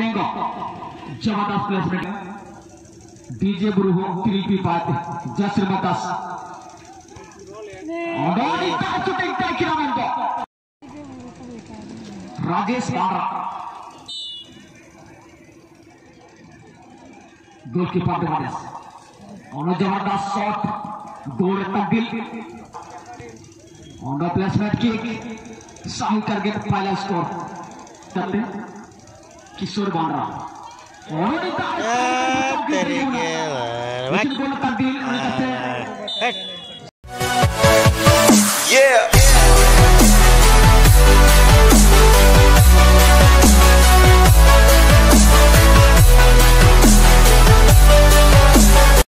Dengo jabatan placement DJ Buruho 3P5 Jasir Batas Odori tak shooting tak kira mento Rajesh Pandra goalkeeper Devadas ono jabatan shot goal tabdil ono placement kick सही करके पहला score करते किशोर बांद्रा और गोल तब्दील